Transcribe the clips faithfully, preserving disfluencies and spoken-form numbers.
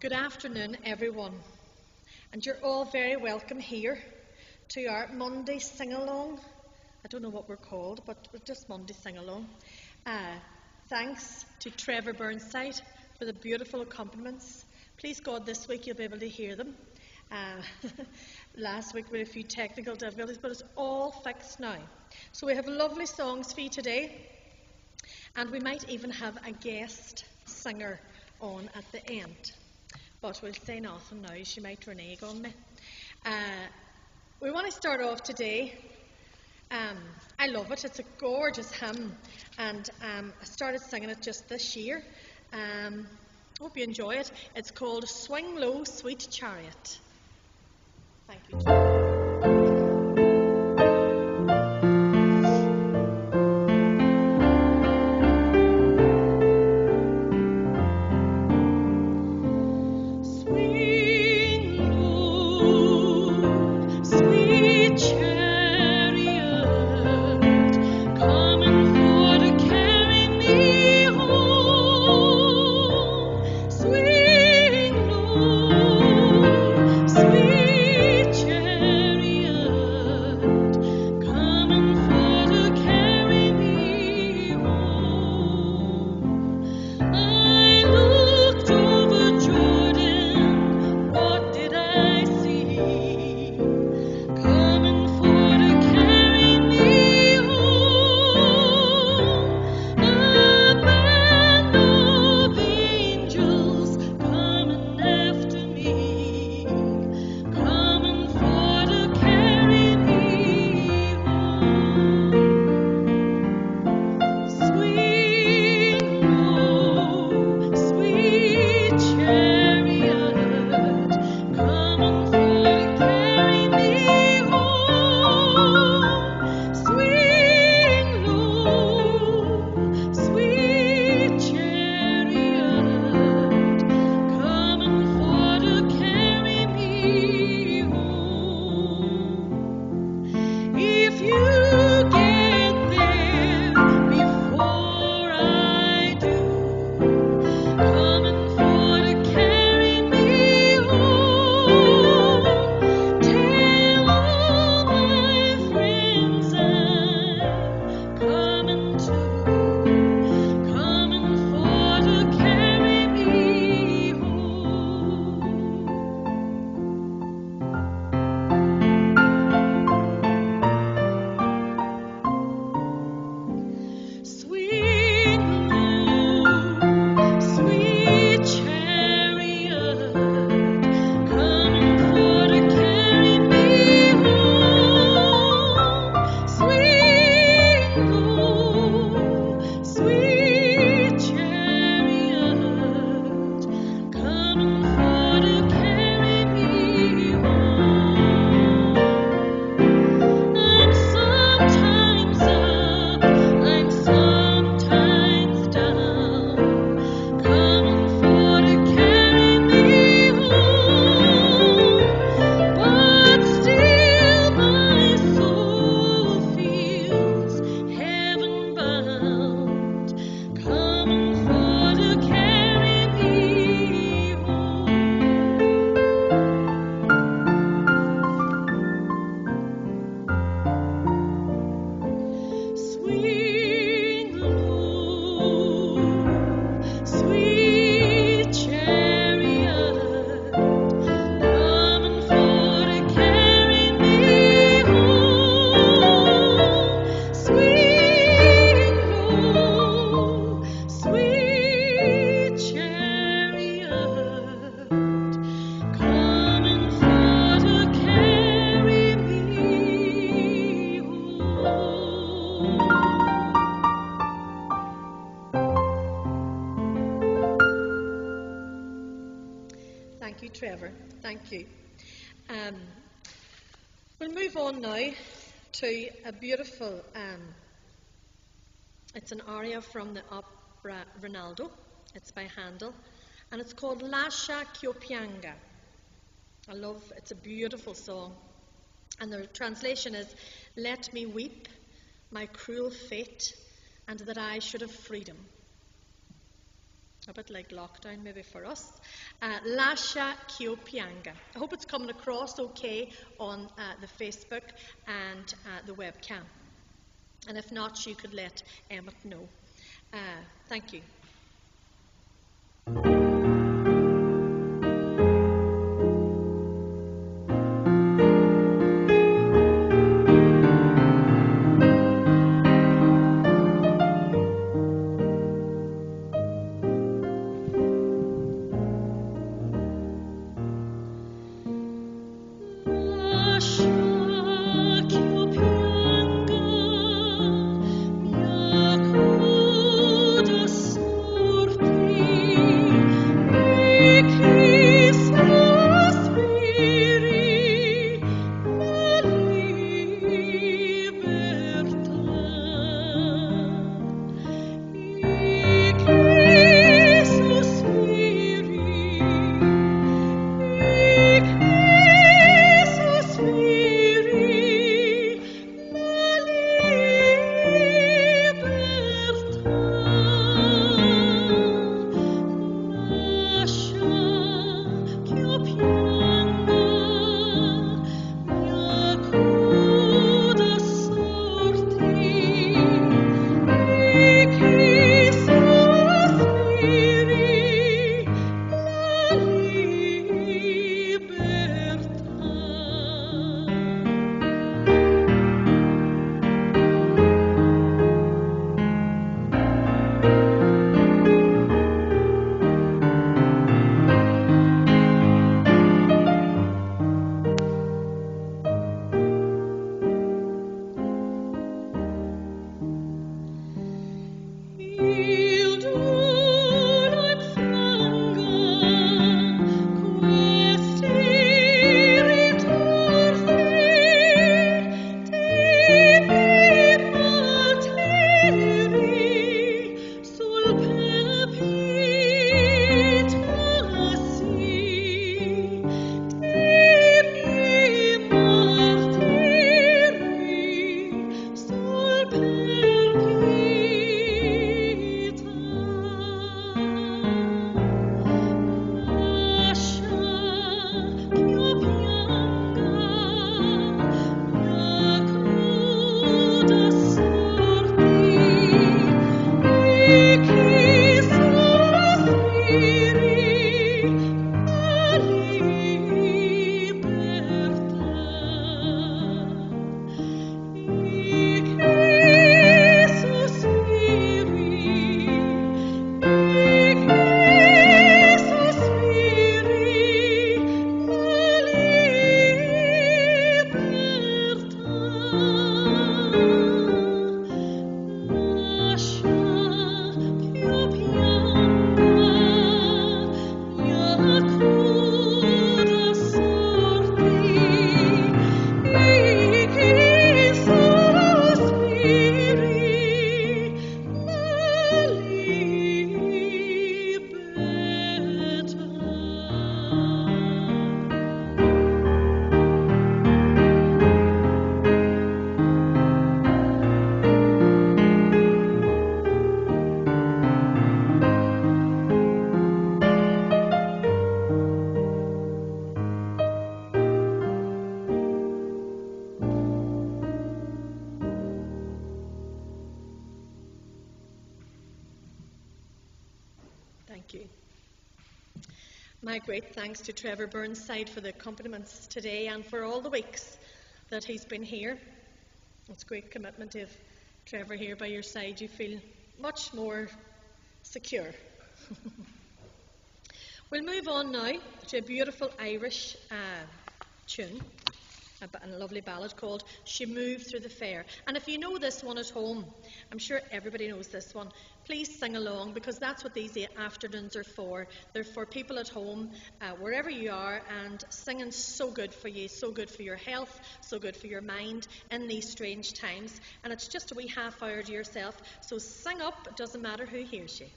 Good afternoon, everyone, and you're all very welcome here to our Monday sing-along. I don't know what we're called, but we're just Monday sing-along. Uh, thanks to Trevor Burnside for the beautiful accompaniments. Please God, this week you'll be able to hear them. Uh, last week we had a few technical difficulties, but it's all fixed now. So we have lovely songs for you today, and we might even have a guest singer on at the end. But we'll say nothing now, she might renege on me. Uh, we want to start off today. Um, I love it, it's a gorgeous hymn, and um, I started singing it just this year. Um, hope you enjoy it. It's called Swing Low, Sweet Chariot. Thank you. Trevor, thank you. Um, we'll move on now to a beautiful, um, it's an aria from the opera Rinaldo. It's by Handel, and it's called Lascia ch'io pianga. I love, it's a beautiful song, and the translation is, let me weep my cruel fate, and that I should have freedom. a bit like lockdown maybe for us. Uh, Lascia Kyo Pianga. I hope it's coming across okay on uh, the Facebook and uh, the webcam. And if not, you could let Emmett know. Uh, thank you. Thank you. My great thanks to Trevor Burnside for the accompaniments today and for all the weeks that he's been here. It's a great commitment to have Trevor here by your side. You feel much more secure. We'll move on now to a beautiful Irish uh, tune, a, a lovely ballad called She Moved Through the Fair. And if you know this one at home, I'm sure everybody knows this one, please sing along, because that's what these afternoons are for. They're for people at home, uh, wherever you are, and singing's so good for you, so good for your health, so good for your mind in these strange times. And it's just a wee half hour to yourself, so sing up, it doesn't matter who hears you.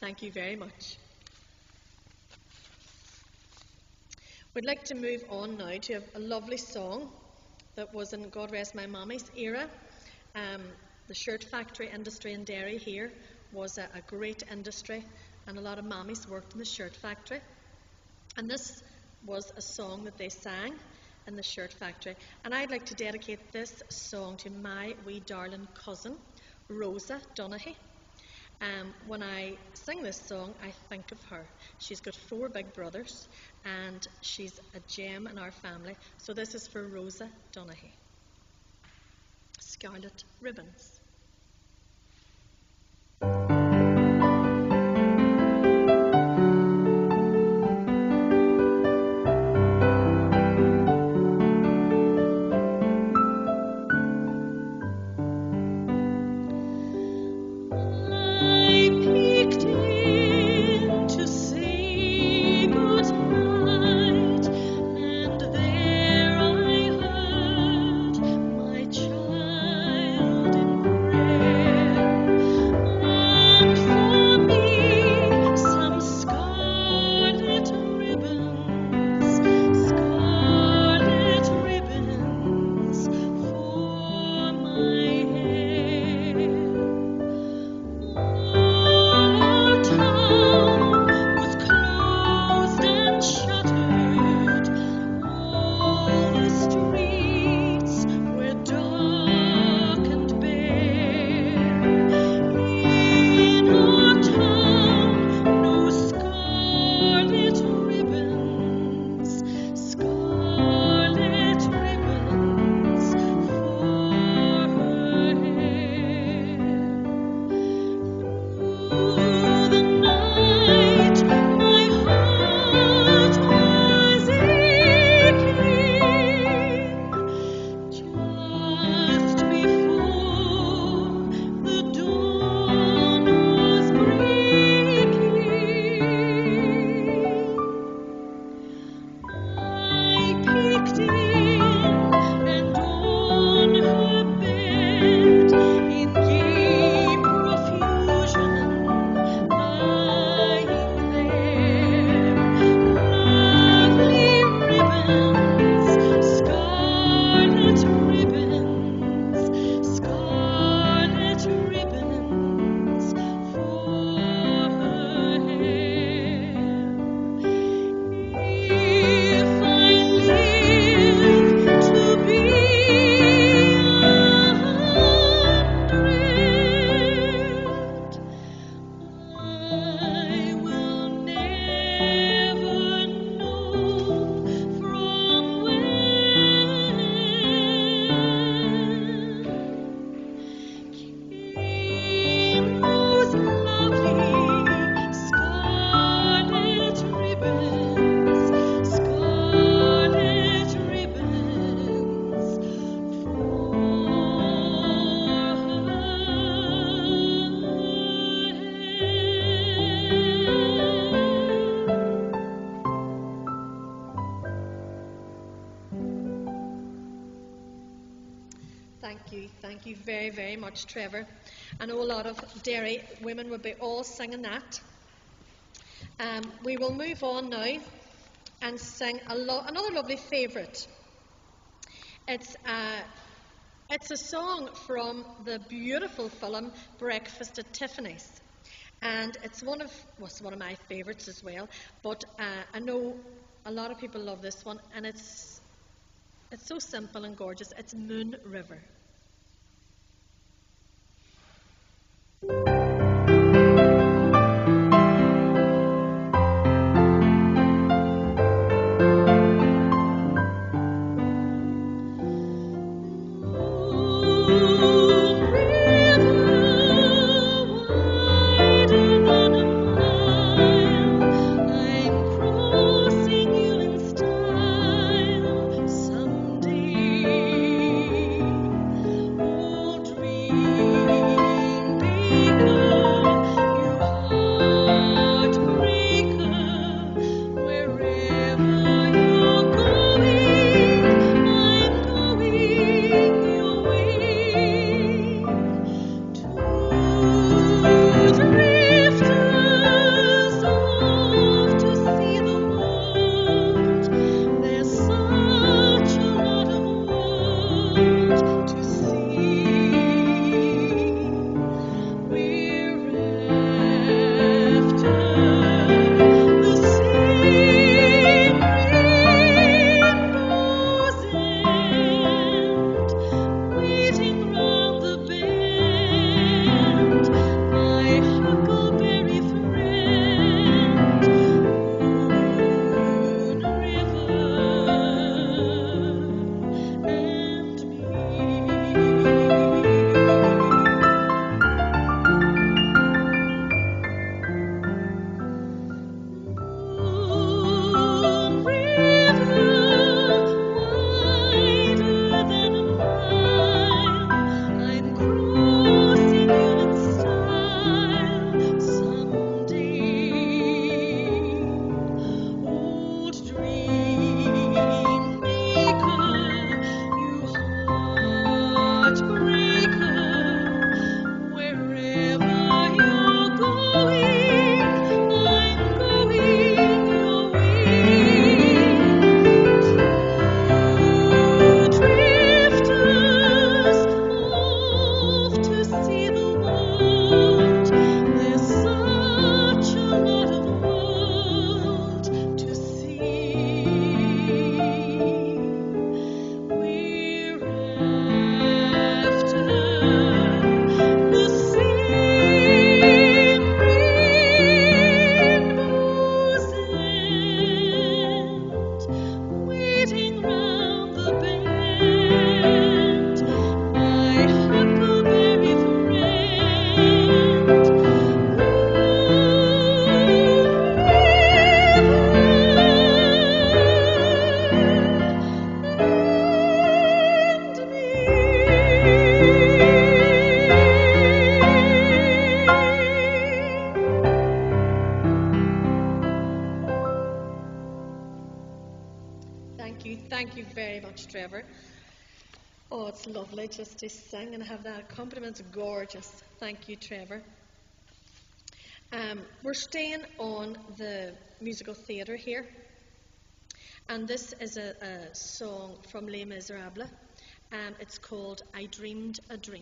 thank you very much. We'd like to move on now to a, a lovely song that was in God Rest My Mammy's era. Um, the shirt factory industry in Derry here was a, a great industry, and a lot of mammies worked in the shirt factory. And this was a song that they sang in the shirt factory. And I'd like to dedicate this song to my wee darling cousin, Rosa Donaghy. Um, when I sing this song, I think of her. She's got four big brothers, and she's a gem in our family. So this is for Rosa Donaghy. Scarlet Ribbons. Thank you. Thank you very, very much, Trevor. I know a lot of Derry women would be all singing that. Um, we will move on now and sing a lo- another lovely favourite. It's a, it's a song from the beautiful film Breakfast at Tiffany's. And it's one of, well, it's one of my favourites as well. But uh, I know a lot of people love this one, and it's it's so simple and gorgeous. It's Moon River. Dream Oh, it's lovely just to sing and have that accompaniment. It's gorgeous. Thank you, Trevor. Um, we're staying on the musical theatre here, and this is a, a song from Les Miserables. Um, it's called I Dreamed a Dream.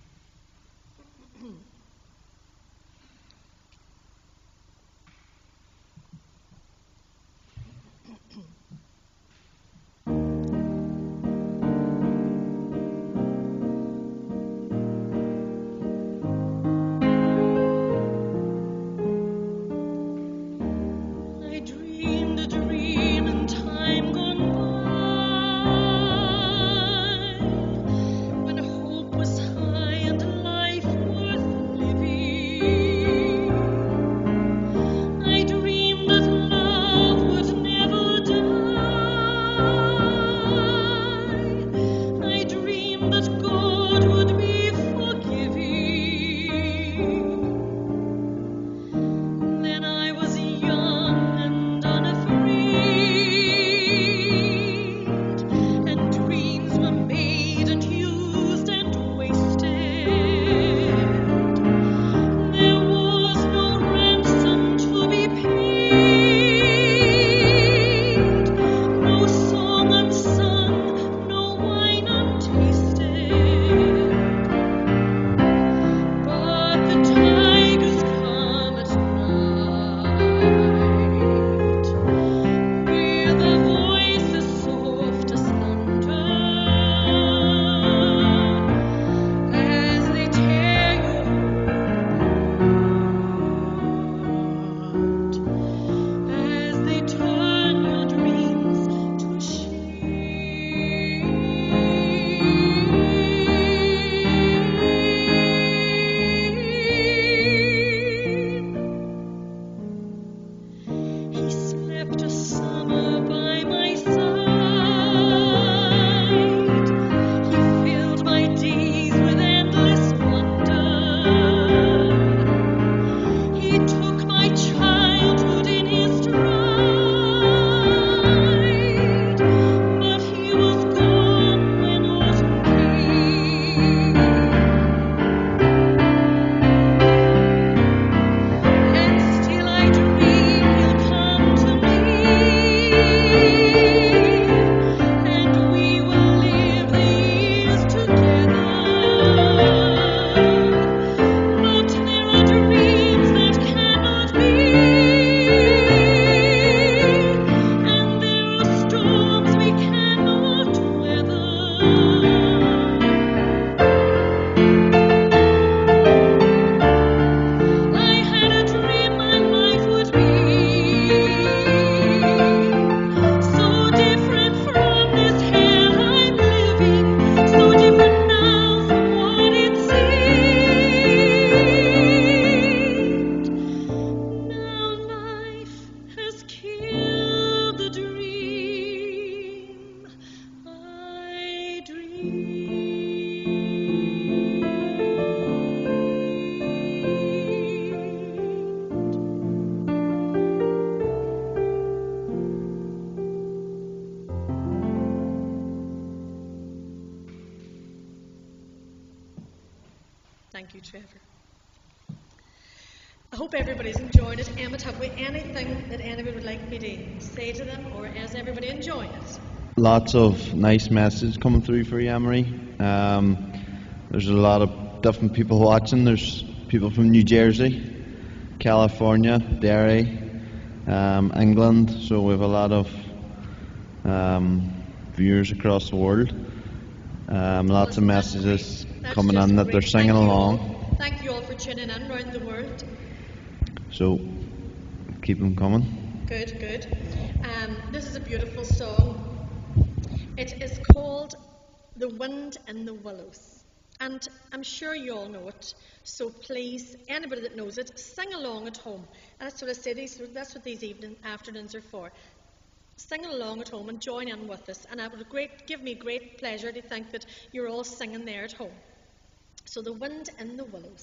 Thank you, Trevor. I hope everybody's enjoying it. Emmett, have we anything that anybody would like me to say to them, or is everybody enjoying it? Lots of nice messages coming through for you, Marie. Um, there's a lot of different people watching. There's people from New Jersey, California, Derry, um, England. So we have a lot of um, viewers across the world. Um, lots of messages that's coming in that great. they're singing Thank along. You Thank you all for tuning in around the world. So keep them coming. Good, good. Um, this is a beautiful song. It is called The Wind in the Willows. And I'm sure you all know it. So please, anybody that knows it, sing along at home. And that's what I say, these, that's what these evening afternoons are for. Sing along at home and join in with us. And it would great, give me great pleasure to think that you're all singing there at home. So The Wind in the Willows.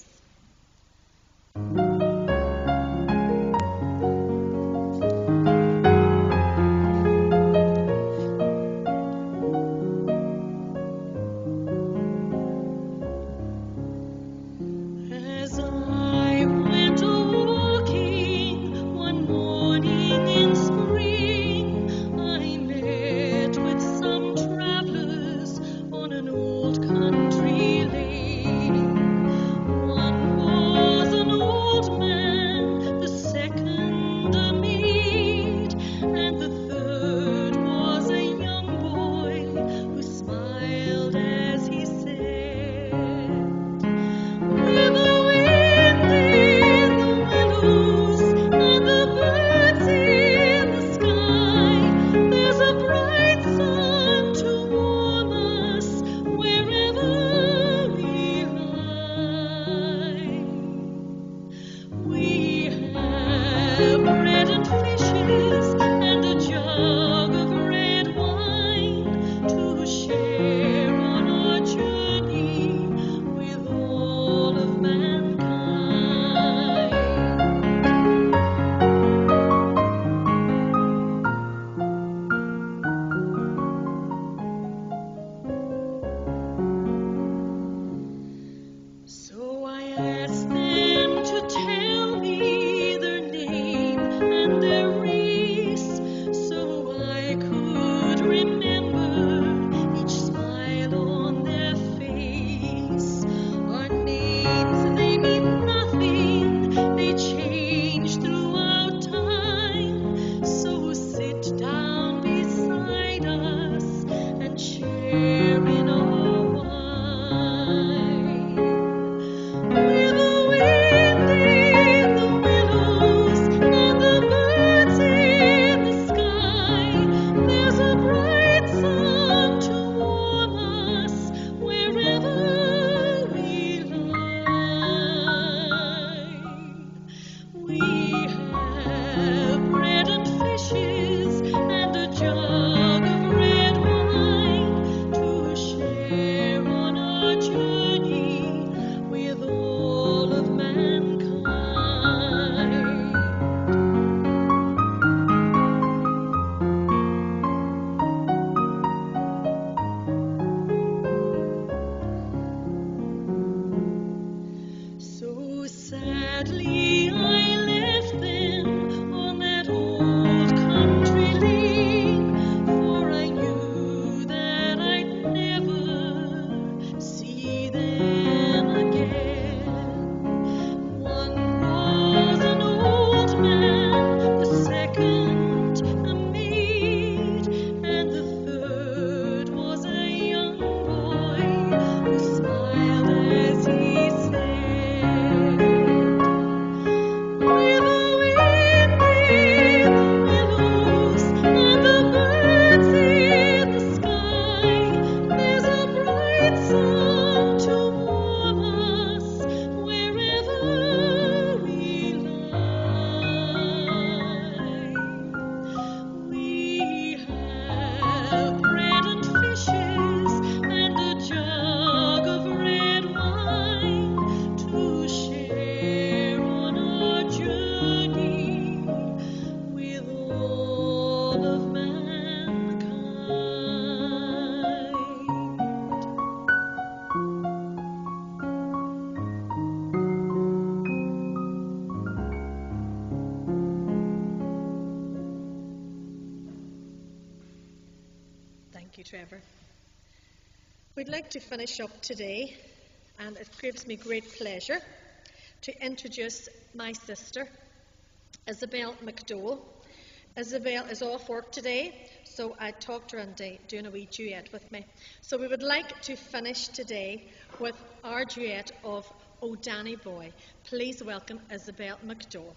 We'd like to finish up today, and it gives me great pleasure to introduce my sister, Isabel McDowell. Isabel is off work today, so I talked her into doing a wee duet with me. So we would like to finish today with our duet of "Oh Danny Boy." Please welcome Isabel McDowell.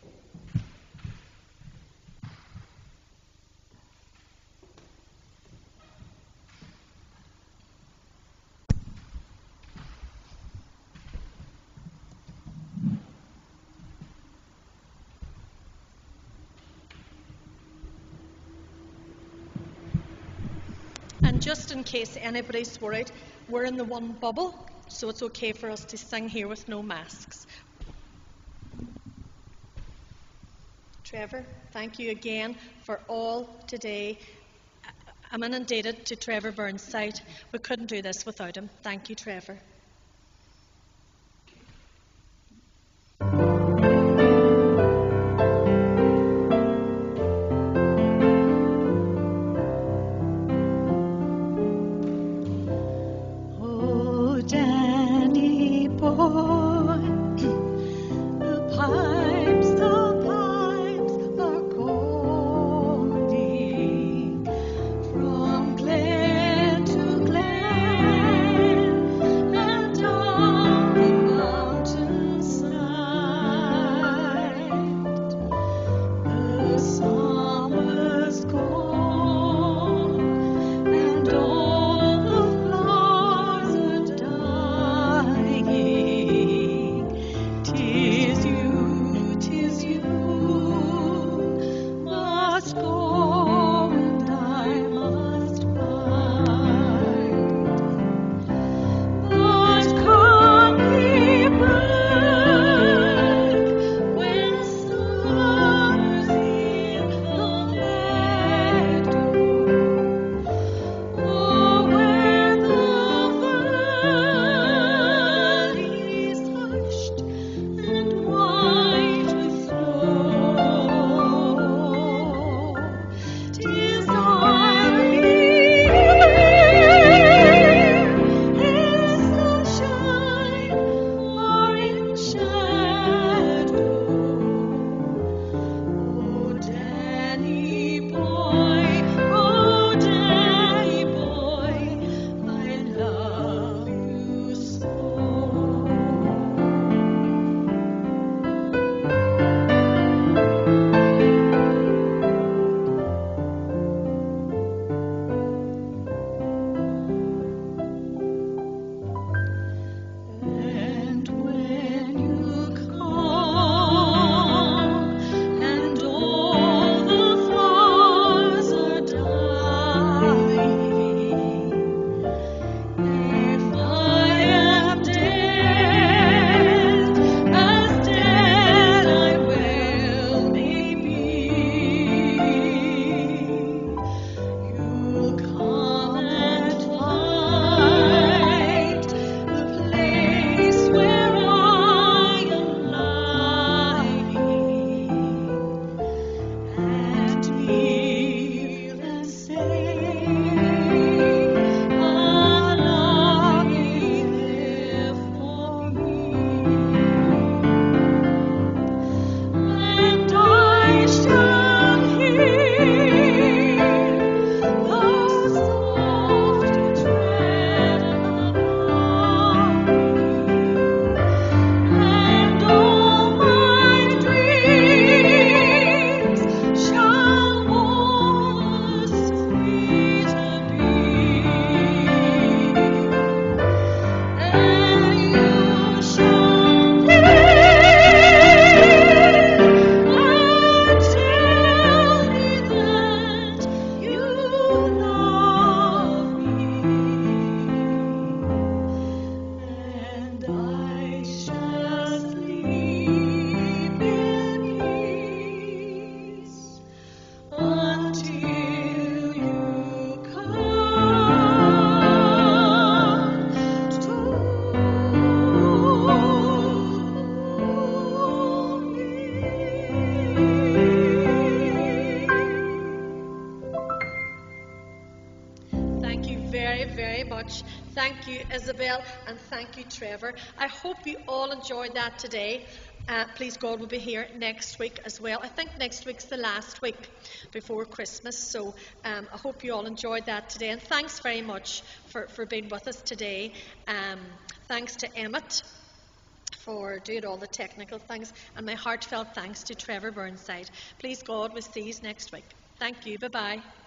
And just in case anybody's worried, we're in the one bubble, so it's okay for us to sing here with no masks. Trevor, thank you again for all today. I'm inundated to Trevor Burnside. We couldn't do this without him. Thank you, Trevor. From glen to glen, Thank you, Isabel, and thank you, Trevor. I hope you all enjoyed that today. Uh, please God, we'll be here next week as well. I think next week's the last week before Christmas, so um, I hope you all enjoyed that today. And thanks very much for, for being with us today. Um, thanks to Emmett for doing all the technical things, and my heartfelt thanks to Trevor Burnside. Please God, we'll see you next week. Thank you. Bye-bye.